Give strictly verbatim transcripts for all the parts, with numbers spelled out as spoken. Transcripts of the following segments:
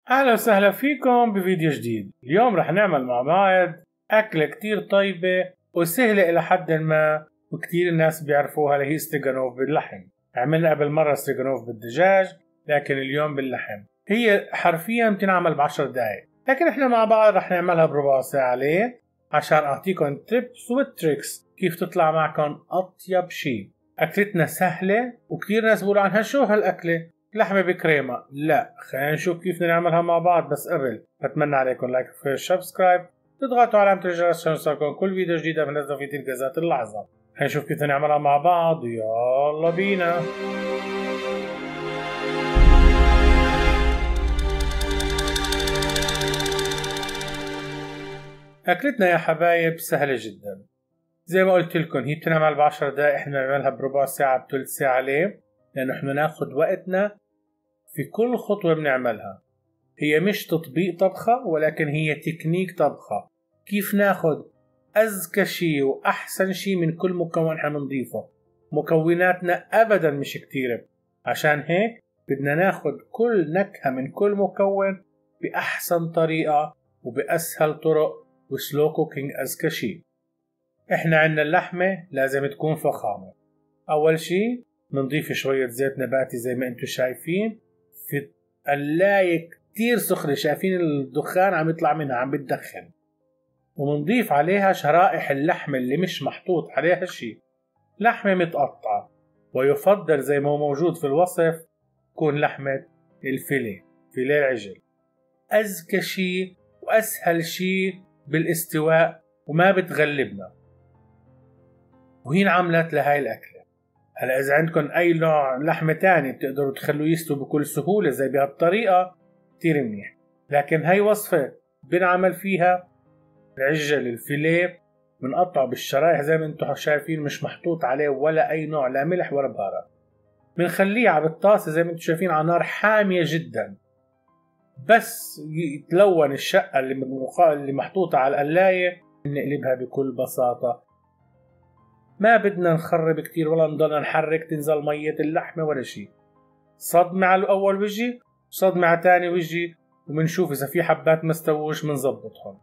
أهلا وسهلا فيكم بفيديو جديد. اليوم رح نعمل مع بعض أكلة كتير طيبة وسهلة إلى حد ما، وكتير الناس بيعرفوها، اللي هي ستريغانوف باللحم. عملنا قبل مرة ستريغانوف بالدجاج، لكن اليوم باللحم. هي حرفيا بتنعمل بعشر دقايق، لكن احنا مع بعض رح نعملها بربع ساعة. ليه؟ عشان أعطيكم تيبس وتريكس كيف تطلع معكم أطيب شي. أكلتنا سهلة وكتير ناس بيقولوا عنها شو هالأكلة؟ لحمة بكريمة. لا، خلينا نشوف كيف نعملها مع بعض. بس قبل بتمنى عليكم لايك وسبسكرايب، تضغطوا على علامة الجرس عشان يوصلكم كل فيديو جديد بنزله في تلك ذات اللحظة. خلينا نشوف كيف نعملها مع بعض. يلا بينا. أكلتنا يا حبايب سهلة جدا، زي ما قلت لكم هي بتنعمل بعشر دقايق، احنا بنعملها بربع ساعة بثلث ساعة. ليه؟ لأنه احنا ناخد وقتنا في كل خطوة بنعملها. هي مش تطبيق طبخة، ولكن هي تكنيك طبخة، كيف ناخد أذكى شي وأحسن شي من كل مكون احنا بنضيفه. مكوناتنا أبدا مش كتيرة، عشان هيك بدنا ناخد كل نكهة من كل مكون بأحسن طريقة وبأسهل طرق وسلو كوكينج أذكى شي. احنا عنا اللحمة لازم تكون فخامة. أول شي بنضيف شوية زيت نباتي زي ما انتم شايفين في قلاية كتير سخنة، شايفين الدخان عم يطلع منها، عم بتدخن. ومنضيف عليها شرائح اللحمة اللي مش محطوط عليها شي، لحمة متقطعة، ويفضل زي ما هو موجود في الوصف تكون لحمة الفيليه، فيليه العجل. أذكى شي وأسهل شي بالاستواء وما بتغلبنا، وهي انعملت لهاي الأكلة. هلا إذا عندكم أي نوع لحمة تاني بتقدروا تخلوه يستوي بكل سهولة زي بهالطريقة، كتير منيح. لكن هاي وصفة بنعمل فيها العجل الفيليه، بنقطعه بالشرايح زي ما انتم شايفين، مش محطوط عليه ولا أي نوع، لا ملح ولا بهارات. بنخليه على الطاسة زي ما انتم شايفين على نار حامية جدا، بس يتلون الشقة اللي اللي محطوطة على القلاية بنقلبها بكل بساطة. ما بدنا نخرب كتير ولا نضل نحرك تنزل مية اللحمة ولا شيء. صدمة على الأول وجه، صدمة على تاني وجه، ومنشوف إذا في حبات ما استووش منظبطهم.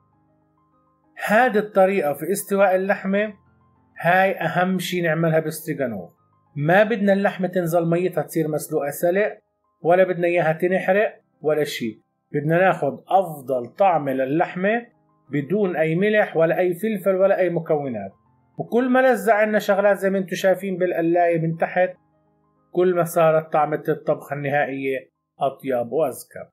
هذه الطريقة في استواء اللحمة هاي أهم شي نعملها بالستريغانوف. ما بدنا اللحمة تنزل ميتها تصير مسلوقة سلق، ولا بدنا إياها تنحرق ولا شي. بدنا ناخد أفضل طعم للحمة بدون أي ملح ولا أي فلفل ولا أي مكونات. وكل ما لزع عنا شغلات زي ما انتم شايفين بالقلاية من تحت، كل ما صارت طعمة الطبخة النهائية أطيب وأذكى.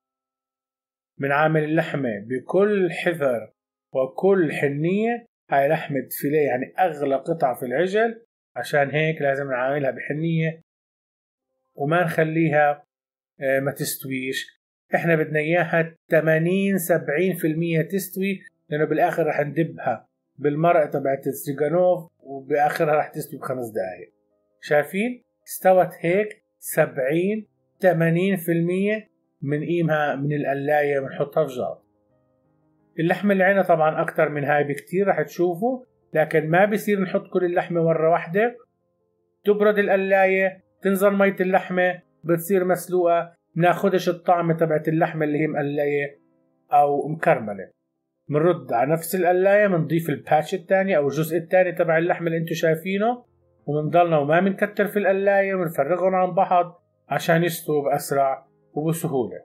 بنعامل اللحمة بكل حذر وكل حنية. هاي لحمة فيليه يعني أغلى قطعة في العجل، عشان هيك لازم نعاملها بحنية وما نخليها ما تستويش. احنا بدنا إياها ثمانين سبعين بالمية تستوي، لأنه بالآخر رح ندبها بالمرقة تبعت الستريغانوف وبآخرها رح تستوي بخمس دقايق. شايفين؟ استوت هيك سبعين ثمانين بالمية من قيمها من القلاية بنحطها في جار. اللحمة اللي عنا طبعا أكتر من هاي بكتير رح تشوفوا، لكن ما بيصير نحط كل اللحمة مرة واحدة. تبرد القلاية، تنزل مية اللحمة، بتصير مسلوقة، بناخدش الطعم تبعت اللحمة اللي هي مقلية أو مكرملة. منرد على نفس القلاية، منضيف الباتش الثاني أو الجزء الثاني تبع اللحمة اللي انتم شايفينه، ومنضلنا وما منكتر في القلاية، ونفرغهم عن بعض عشان يستووا بأسرع وبسهولة.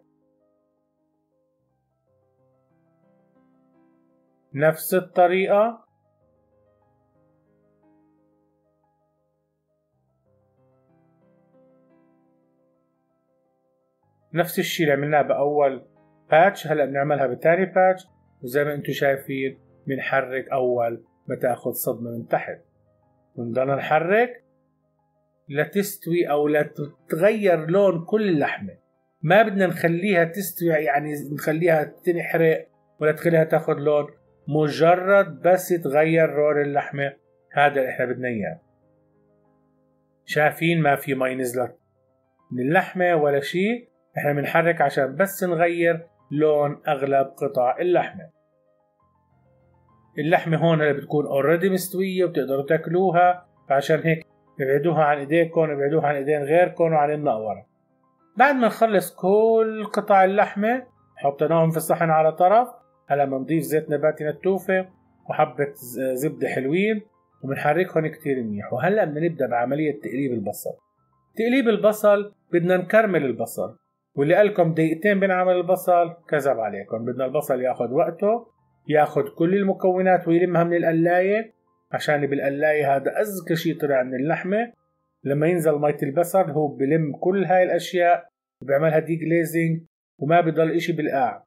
نفس الطريقة نفس الشيء اللي عملناه بأول باتش هلأ بنعملها بتاني باتش. وزي ما انتم شايفين بنحرك أول ما تاخد صدمة من تحت، ونضلنا نحرك لتستوي أو لتتغير لون كل اللحمة. ما بدنا نخليها تستوي يعني نخليها تنحرق ولا تخليها تاخد لون، مجرد بس يتغير لون اللحمة، هذا اللي احنا بدنا اياه. شايفين ما في مي نزلت من اللحمة ولا شيء، احنا بنحرك عشان بس نغير لون اغلب قطع اللحمة. اللحمة هون اللي بتكون اوريدي مستوية وبتقدروا تاكلوها، فعشان هيك ابعدوها عن ايديكم، ابعدوها عن ايدين غيركم وعن النقورة. بعد ما نخلص كل قطع اللحمة حطيناهم في الصحن على طرف. هلا بنضيف زيت نباتي نتوفة وحبة زبدة حلوين وبنحركهم كتير منيح. وهلا بدنا نبدأ بعملية تقليب البصل. تقليب البصل بدنا نكرمل البصل، واللي قالكم دقيقتين بنعمل البصل كذب عليكم. بدنا البصل ياخد وقته، ياخد كل المكونات ويلمها من القلاية، عشان بالقلاية هذا أذكى شيء طلع من اللحمة. لما ينزل مية البصل هو بلم كل هاي الأشياء وبيعملها دي جليزنج وما بضل إشي بالقاع.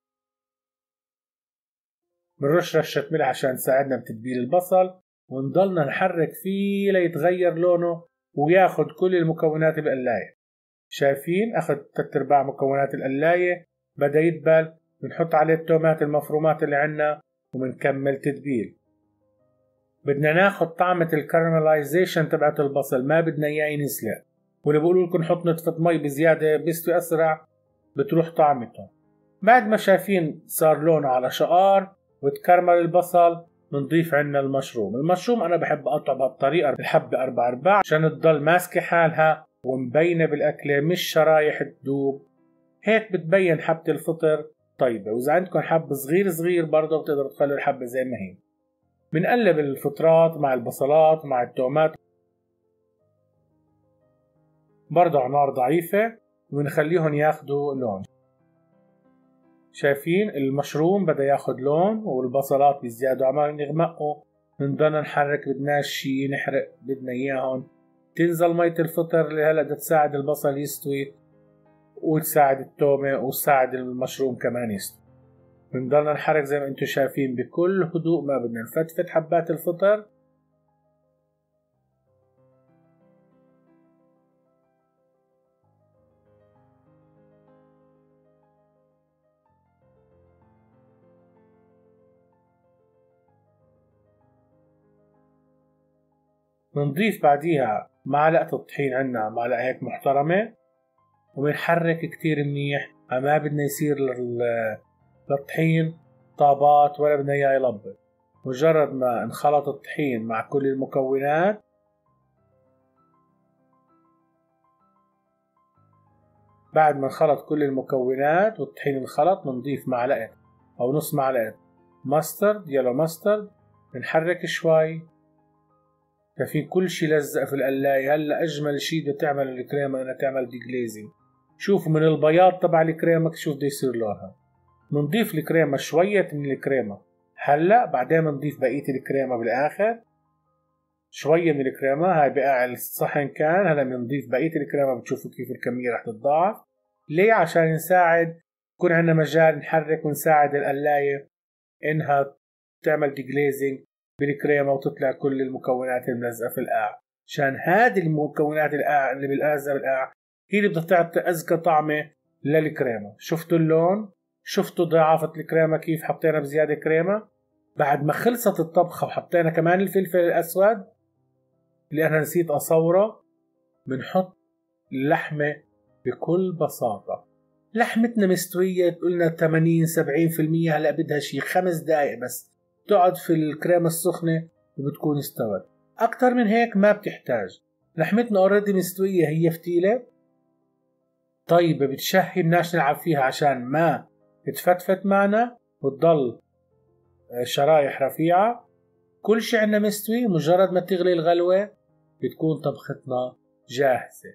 بنرش رشة ملح عشان تساعدنا بتتبيل البصل، ونضلنا نحرك فيه ليتغير لونه وياخد كل المكونات بالقلاية. شايفين أخذ تلات أرباع مكونات القلاية، بدأ يدبل. بنحط عليه التومات المفرومات اللي عنا وبنكمل تتبيل. بدنا ناخد طعمة الكارملايزيشن تبعت البصل، ما بدنا إياه ينسلق. واللي بقولوا لكم نحط نطفة مي بزيادة بيستوي أسرع، بتروح طعمته. بعد ما شايفين صار لونه على شقار وتكرمل البصل، بنضيف عنا المشروم. المشروم أنا بحب أقطع بهالطريقة الحبة أربع أرباع عشان تضل ماسكة حالها ومبينة بالأكلة، مش شرايح تدوب. هيك بتبين حبة الفطر طيبة. وإذا عندكم حب صغير صغير برضه بتقدروا تخلوا الحبة زي ما هي. بنقلب الفطرات مع البصلات مع التومات برضه على نار ضعيفة ونخليهم ياخدوا لون. شايفين المشروم بدأ ياخد لون والبصلات بزيادة عمال يغمقوا. بنضلنا نحرك، بدناش شي نحرق، بدنا اياهم. تنزل مية الفطر اللي هلا بدها تساعد البصل يستوي وتساعد التومة وتساعد المشروم كمان يستوي. بنضلنا نحرك زي ما انتم شايفين بكل هدوء، ما بدنا نفتفت حبات الفطر. بنضيف بعديها معلقة الطحين، عنا معلقة هيك محترمة، وبنحرك كتير منيح. ما بدنا يصير للطحين طابات ولا بدنا اياه يلبط. مجرد ما انخلط الطحين مع كل المكونات بعد ما انخلط كل المكونات والطحين انخلط، بنضيف معلقة او نص معلقة ماسترد، يلو ماسترد. بنحرك شوي. ففي كل شي لزق في القلاية. هلا اجمل شي بدها تعمل الكريمة انها تعمل دي جليزنج. شوفوا من البياض تبع الكريمة شوف بده يصير لونها. بنضيف الكريمة شوية من الكريمة هلا، بعدين بنضيف بقية الكريمة بالاخر. شوية من الكريمة هاي بقاع الصحن كان، هلا بنضيف بقية الكريمة. بتشوفوا كيف الكمية رح تتضاعف. ليه؟ عشان نساعد يكون عندنا مجال نحرك ونساعد القلاية انها تعمل دي جليزنج بالكريمة وتطلع كل المكونات الملزقة في القاع. عشان هذه المكونات القاع اللي باللازقة بالقاع هي اللي بدها تعطي أذكى طعمة للكريمة. شفتوا اللون؟ شفتوا ضعافة الكريمة كيف حطينا بزيادة كريمة؟ بعد ما خلصت الطبخة وحطينا كمان الفلفل الأسود اللي أنا نسيت أصوره، بنحط اللحمة بكل بساطة. لحمتنا مستوية قلنا ثمانين سبعين بالمية. هلأ بدها شي خمس دقايق بس تقعد في الكريمة السخنة وبتكون استوت. أكتر من هيك ما بتحتاج. لحمتنا اوريدي مستوية، هي فتيلة طيبة بتشهي، بدناش نلعب فيها عشان ما تفتفت معنا وتضل شرايح رفيعة. كل شي عنا مستوي، مجرد ما تغلي الغلوة بتكون طبختنا جاهزة.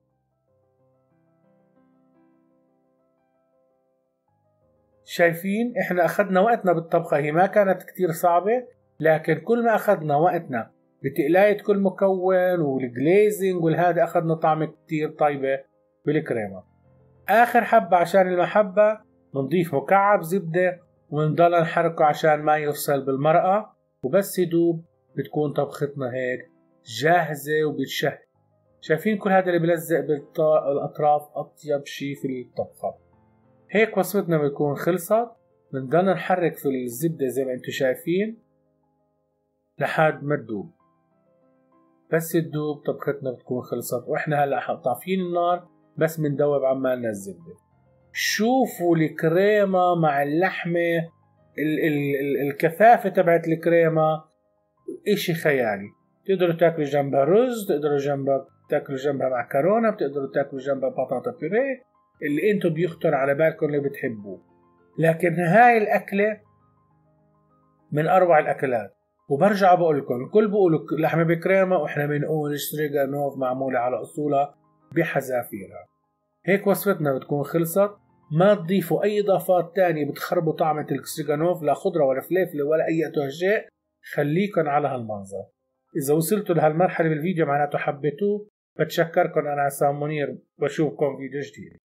شايفين احنا اخذنا وقتنا بالطبخة، هي ما كانت كتير صعبة، لكن كل ما اخذنا وقتنا بتقلاية كل مكون والجليزنج والهذا اخذنا طعم كتير طيبة بالكريمة. اخر حبة عشان المحبة بنضيف مكعب زبدة ونضل نحركه عشان ما يفصل بالمرقة، وبس يدوب بتكون طبختنا هيك جاهزة وبتشهي. شايفين كل هذا اللي بلزق بالاطراف اطيب شي في الطبخة. هيك وصفتنا بتكون خلصت. بنضل نحرك في الزبدة زي ما انتم شايفين لحد ما تدوب. بس تدوب طبختنا بتكون خلصت، واحنا هلا طافين النار بس بندوب عمالنا الزبدة. شوفوا الكريمة مع اللحمة، ال ال ال الكثافة تبعت الكريمة اشي خيالي. تقدروا تاكلوا جنبها رز، تقدروا جنبها تاكلوا جنبها معكرونة، بتقدروا تاكلوا جنبها بطاطا بيوريه، اللي انتم بيخطر على بالكم اللي بتحبوه. لكن هاي الأكلة من أروع الأكلات. وبرجع بقول لكم الكل بيقولوا لحمة بكريمة، وإحنا بنقول ستريغانوف معمولة على أصولها بحذافيرها. هيك وصفتنا بتكون خلصت. ما تضيفوا أي إضافات تانية بتخربوا طعمة الستريغانوف، لا خضرة ولا فليفلة ولا أي شيء. خليكن على هالمنظر. إذا وصلتوا لهالمرحلة بالفيديو معناته حبيتوه. بتشكركم. أنا عصام منير، بشوفكم فيديو جديد.